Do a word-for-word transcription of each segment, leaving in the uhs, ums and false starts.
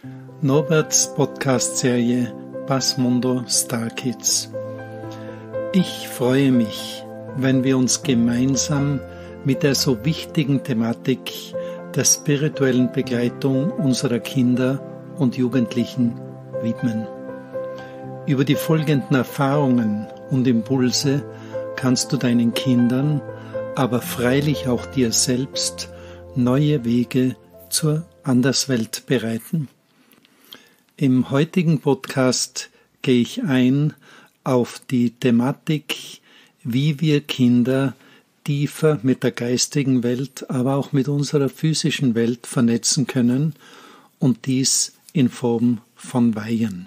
Norberts Podcast-Serie Passmundo Star Kids. Ich freue mich, wenn wir uns gemeinsam mit der so wichtigen Thematik der spirituellen Begleitung unserer Kinder und Jugendlichen widmen. Über die folgenden Erfahrungen und Impulse kannst du deinen Kindern, aber freilich auch dir selbst, neue Wege zur Anderswelt bereiten. Im heutigen Podcast gehe ich ein auf die Thematik, wie wir Kinder tiefer mit der geistigen Welt, aber auch mit unserer physischen Welt vernetzen können und dies in Form von Weihen.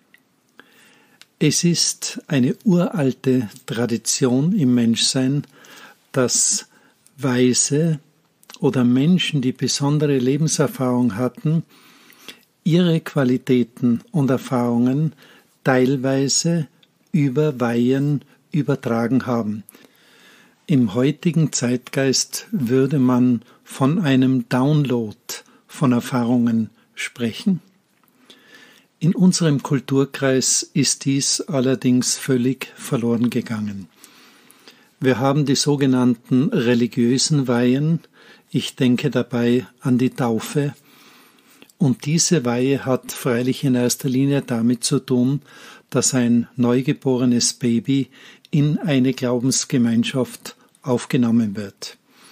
Es ist eine uralte Tradition im Menschsein, dass Weise oder Menschen, die besondere Lebenserfahrung hatten, ihre Qualitäten und Erfahrungen teilweise über Weihen übertragen haben. Im heutigen Zeitgeist würde man von einem Download von Erfahrungen sprechen. In unserem Kulturkreis ist dies allerdings völlig verloren gegangen. Wir haben die sogenannten religiösen Weihen, ich denke dabei an die Taufe, und diese Weihe hat freilich in erster Linie damit zu tun, dass ein neugeborenes Baby in eine Glaubensgemeinschaft aufgenommen wird.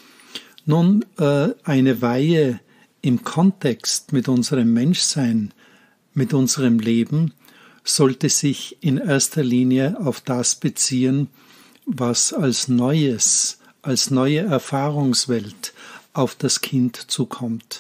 Nun, äh, eine Weihe im Kontext mit unserem Menschsein, mit unserem Leben, sollte sich in erster Linie auf das beziehen, was als Neues, als neue Erfahrungswelt auf das Kind zukommt.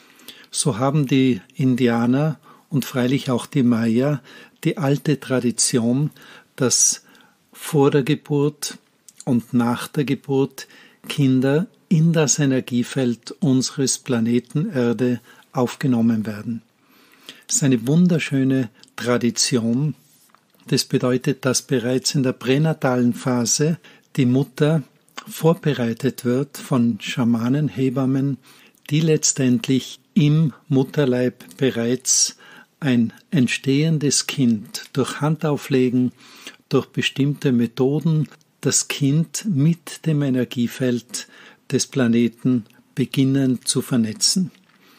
So haben die Indianer und freilich auch die Maya die alte Tradition, dass vor der Geburt und nach der Geburt Kinder in das Energiefeld unseres Planeten Erde aufgenommen werden. Das ist eine wunderschöne Tradition. Das bedeutet, dass bereits in der pränatalen Phase die Mutter vorbereitet wird von Schamanen, Hebammen, die letztendlich im Mutterleib bereits ein entstehendes Kind durch Handauflegen, durch bestimmte Methoden das Kind mit dem Energiefeld des Planeten beginnen zu vernetzen.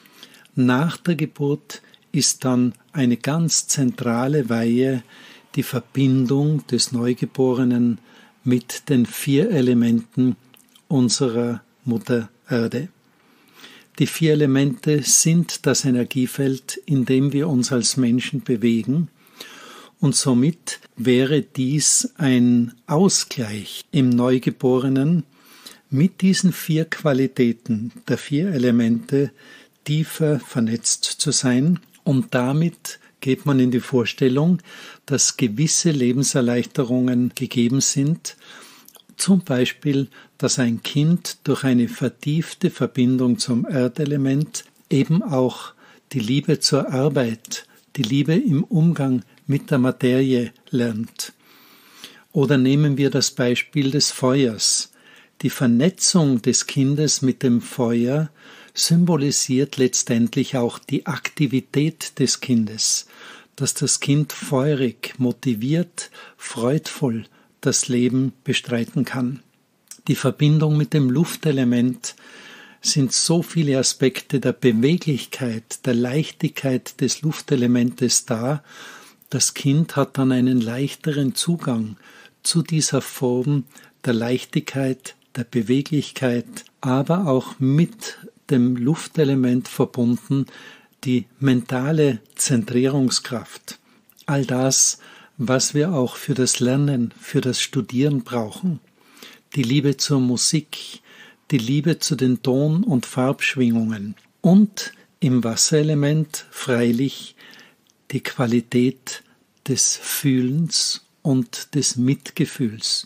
Nach der Geburt ist dann eine ganz zentrale Weihe die Verbindung des Neugeborenen mit den vier Elementen unserer Mutter Erde. Die vier Elemente sind das Energiefeld, in dem wir uns als Menschen bewegen, und somit wäre dies ein Ausgleich im Neugeborenen, mit diesen vier Qualitäten der vier Elemente tiefer vernetzt zu sein, und damit geht man in die Vorstellung, dass gewisse Lebenserleichterungen gegeben sind, zum Beispiel, dass ein Kind durch eine vertiefte Verbindung zum Erdelement eben auch die Liebe zur Arbeit, die Liebe im Umgang mit der Materie lernt. Oder nehmen wir das Beispiel des Feuers. Die Vernetzung des Kindes mit dem Feuer symbolisiert letztendlich auch die Aktivität des Kindes, dass das Kind feurig, motiviert, freudvoll das Leben bestreiten kann. Die Verbindung mit dem Luftelement sind so viele Aspekte der Beweglichkeit, der Leichtigkeit des Luftelementes da. Das Kind hat dann einen leichteren Zugang zu dieser Form der Leichtigkeit, der Beweglichkeit, aber auch mit dem Luftelement verbunden die mentale Zentrierungskraft. All das, was wir auch für das Lernen, für das Studieren brauchen. Die Liebe zur Musik, die Liebe zu den Ton- und Farbschwingungen und im Wasserelement freilich die Qualität des Fühlens und des Mitgefühls.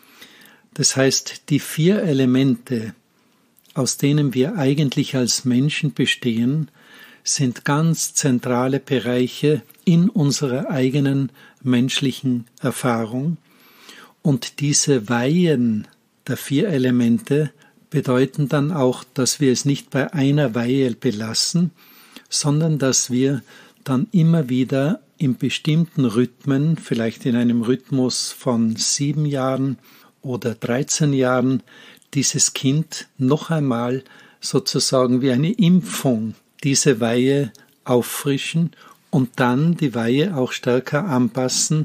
Das heißt, die vier Elemente, aus denen wir eigentlich als Menschen bestehen, sind ganz zentrale Bereiche in unserer eigenen menschlichen Erfahrung, und diese Weihen der vier Elemente bedeuten dann auch, dass wir es nicht bei einer Weihe belassen, sondern dass wir dann immer wieder in bestimmten Rhythmen, vielleicht in einem Rhythmus von sieben Jahren oder dreizehn Jahren, dieses Kind noch einmal sozusagen wie eine Impfung diese Weihe auffrischen und dann die Weihe auch stärker anpassen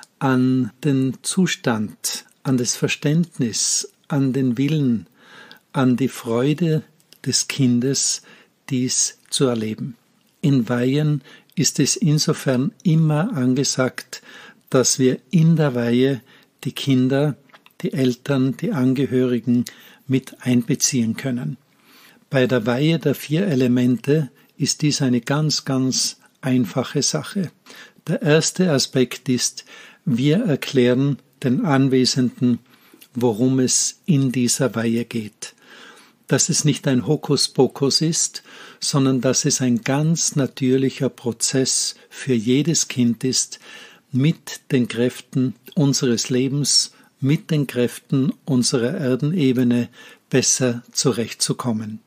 an den Zustand, an das Verständnis, an den Willen, an die Freude des Kindes, dies zu erleben. In Weihen ist es insofern immer angesagt, dass wir in der Weihe die Kinder, die Eltern, die Angehörigen mit einbeziehen können. Bei der Weihe der vier Elemente ist dies eine ganz, ganz einfache Sache. Der erste Aspekt ist, wir erklären den Anwesenden, worum es in dieser Weihe geht. Dass es nicht ein Hokuspokus ist, sondern dass es ein ganz natürlicher Prozess für jedes Kind ist, mit den Kräften unseres Lebens, mit den Kräften unserer Erdenebene besser zurechtzukommen.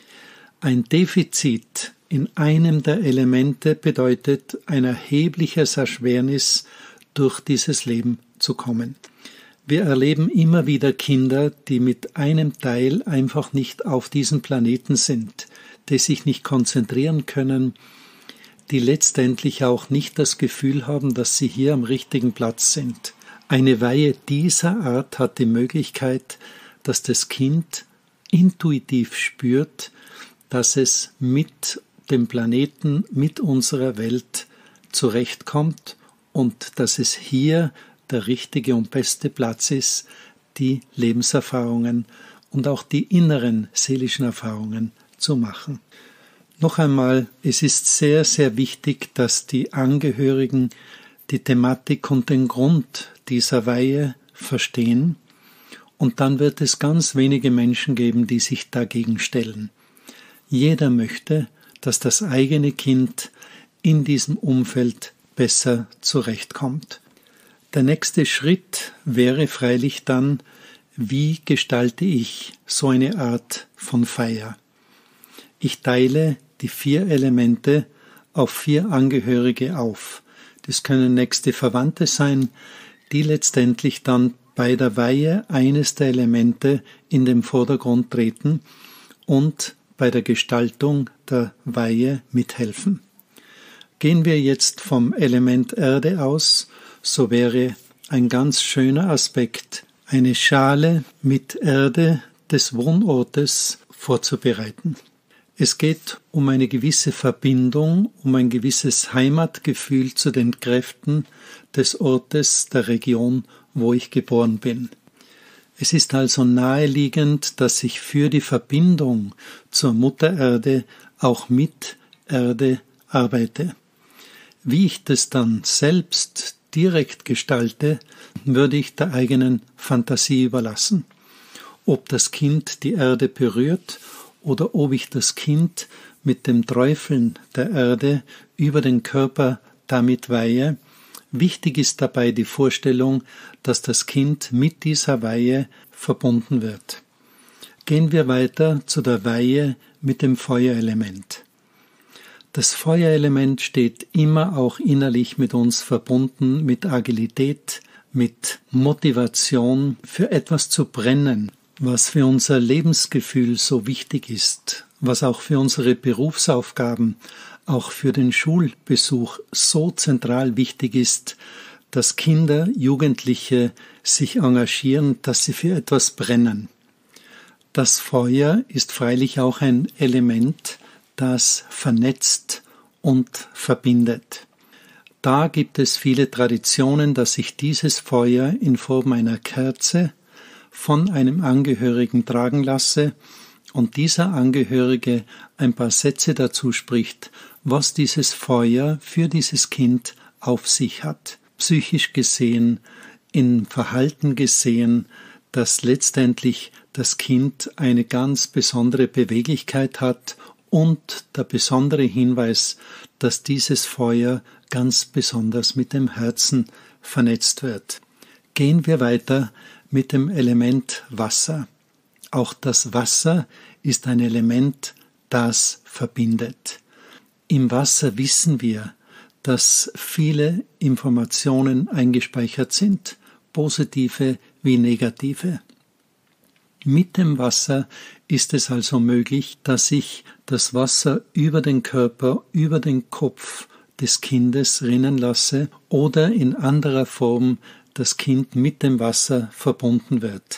Ein Defizit in einem der Elemente bedeutet ein erhebliches Erschwernis, durch dieses Leben zu kommen. Wir erleben immer wieder Kinder, die mit einem Teil einfach nicht auf diesem Planeten sind, die sich nicht konzentrieren können, die letztendlich auch nicht das Gefühl haben, dass sie hier am richtigen Platz sind. Eine Weihe dieser Art hat die Möglichkeit, dass das Kind intuitiv spürt, dass es mit dem Planeten, mit unserer Welt zurechtkommt und dass es hier der richtige und beste Platz ist, die Lebenserfahrungen und auch die inneren seelischen Erfahrungen zu machen. Noch einmal, es ist sehr, sehr wichtig, dass die Angehörigen die Thematik und den Grund dieser Weihe verstehen, und dann wird es ganz wenige Menschen geben, die sich dagegen stellen. Jeder möchte, dass das eigene Kind in diesem Umfeld besser zurechtkommt. Der nächste Schritt wäre freilich dann, wie gestalte ich so eine Art von Feier? Ich teile die vier Elemente auf vier Angehörige auf. Das können nächste Verwandte sein, die letztendlich dann bei der Weihe eines der Elemente in den Vordergrund treten und bei der Gestaltung der Weihe mithelfen. Gehen wir jetzt vom Element Erde aus, so wäre ein ganz schöner Aspekt, eine Schale mit Erde des Wohnortes vorzubereiten. Es geht um eine gewisse Verbindung, um ein gewisses Heimatgefühl zu den Kräften des Ortes, der Region, wo ich geboren bin. Es ist also naheliegend, dass ich für die Verbindung zur Mutter Erde auch mit Erde arbeite. Wie ich das dann selbst direkt gestalte, würde ich der eigenen Fantasie überlassen. Ob das Kind die Erde berührt oder ob ich das Kind mit dem Träufeln der Erde über den Körper damit weihe. Wichtig ist dabei die Vorstellung, dass das Kind mit dieser Weihe verbunden wird. Gehen wir weiter zu der Weihe mit dem Feuerelement. Das Feuerelement steht immer auch innerlich mit uns verbunden, mit Agilität, mit Motivation für etwas zu brennen, was für unser Lebensgefühl so wichtig ist, was auch für unsere Berufsaufgaben, auch für den Schulbesuch so zentral wichtig ist, dass Kinder, Jugendliche sich engagieren, dass sie für etwas brennen. Das Feuer ist freilich auch ein Element, das vernetzt und verbindet. Da gibt es viele Traditionen, dass ich dieses Feuer in Form einer Kerze von einem Angehörigen tragen lasse und dieser Angehörige ein paar Sätze dazu spricht, was dieses Feuer für dieses Kind auf sich hat. Psychisch gesehen, im Verhalten gesehen, dass letztendlich das Kind eine ganz besondere Beweglichkeit hat und der besondere Hinweis, dass dieses Feuer ganz besonders mit dem Herzen vernetzt wird. Gehen wir weiter mit dem Element Wasser. Auch das Wasser ist ein Element, das verbindet. Im Wasser wissen wir, dass viele Informationen eingespeichert sind, positive wie negative. Mit dem Wasser ist es also möglich, dass ich das Wasser über den Körper, über den Kopf des Kindes rinnen lasse oder in anderer Form das Kind mit dem Wasser verbunden wird.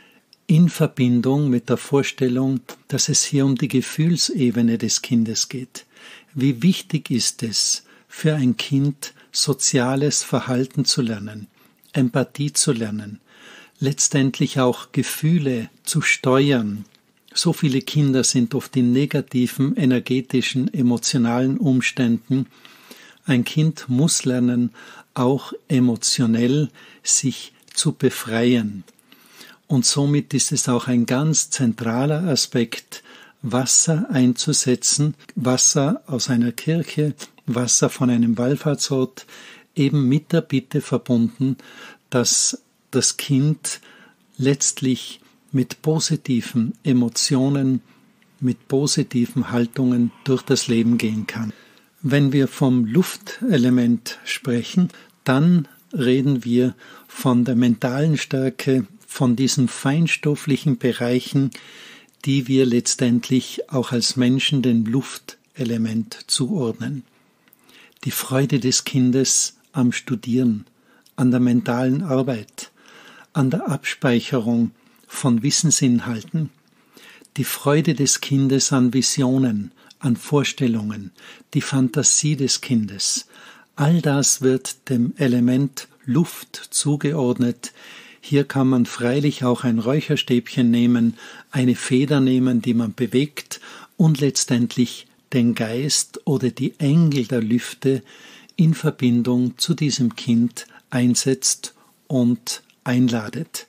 In Verbindung mit der Vorstellung, dass es hier um die Gefühlsebene des Kindes geht. Wie wichtig ist es für ein Kind, soziales Verhalten zu lernen, Empathie zu lernen, letztendlich auch Gefühle zu steuern. So viele Kinder sind oft in negativen, energetischen, emotionalen Umständen. Ein Kind muss lernen, auch emotionell sich zu befreien. Und somit ist es auch ein ganz zentraler Aspekt, Wasser einzusetzen, Wasser aus einer Kirche, Wasser von einem Wallfahrtsort, eben mit der Bitte verbunden, dass das Kind letztlich mit positiven Emotionen, mit positiven Haltungen durch das Leben gehen kann. Wenn wir vom Luftelement sprechen, dann reden wir von der mentalen Stärke, von diesen feinstofflichen Bereichen, die wir letztendlich auch als Menschen dem Luftelement zuordnen. Die Freude des Kindes am Studieren, an der mentalen Arbeit, an der Abspeicherung von Wissensinhalten, die Freude des Kindes an Visionen, an Vorstellungen, die Fantasie des Kindes. All das wird dem Element Luft zugeordnet. Hier kann man freilich auch ein Räucherstäbchen nehmen, eine Feder nehmen, die man bewegt und letztendlich den Geist oder die Engel der Lüfte in Verbindung zu diesem Kind einsetzt und einladet.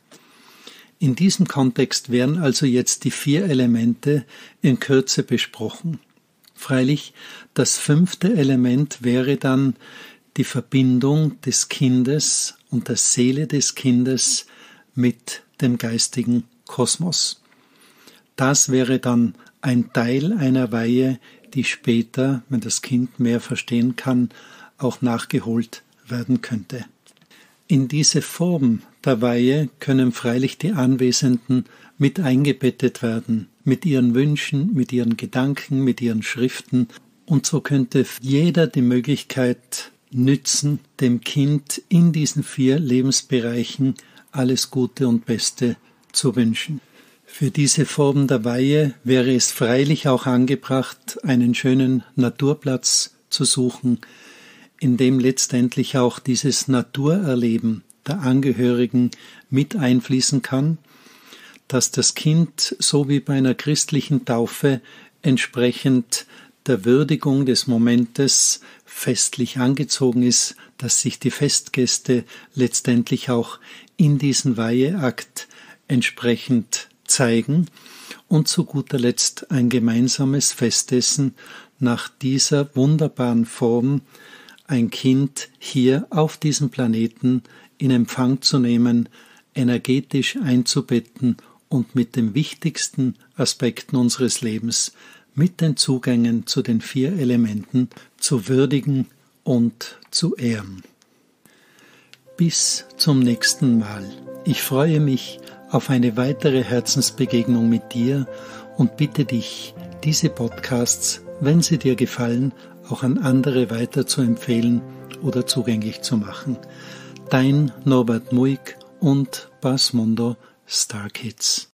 In diesem Kontext werden also jetzt die vier Elemente in Kürze besprochen. Freilich, das fünfte Element wäre dann die Verbindung des Kindes und der Seele des Kindes mit dem geistigen Kosmos. Das wäre dann ein Teil einer Weihe, die später, wenn das Kind mehr verstehen kann, auch nachgeholt werden könnte. In diese Form der Weihe können freilich die Anwesenden mit eingebettet werden, mit ihren Wünschen, mit ihren Gedanken, mit ihren Schriften, und so könnte jeder die Möglichkeit nützen, dem Kind in diesen vier Lebensbereichen alles Gute und Beste zu wünschen. Für diese Form der Weihe wäre es freilich auch angebracht, einen schönen Naturplatz zu suchen, in dem letztendlich auch dieses Naturerleben der Angehörigen mit einfließen kann, dass das Kind, so wie bei einer christlichen Taufe, entsprechend der Würdigung des Momentes festlich angezogen ist, dass sich die Festgäste letztendlich auch in diesen Weiheakt entsprechend zeigen und zu guter Letzt ein gemeinsames Festessen nach dieser wunderbaren Form, ein Kind hier auf diesem Planeten in Empfang zu nehmen, energetisch einzubetten und mit den wichtigsten Aspekten unseres Lebens, mit den Zugängen zu den vier Elementen zu würdigen und zu ehren. Bis zum nächsten Mal. Ich freue mich auf eine weitere Herzensbegegnung mit dir und bitte dich, diese Podcasts, wenn sie dir gefallen, auch an andere weiter zu empfehlen oder zugänglich zu machen. Dein Norbert Muig und Basmundo Star Kids.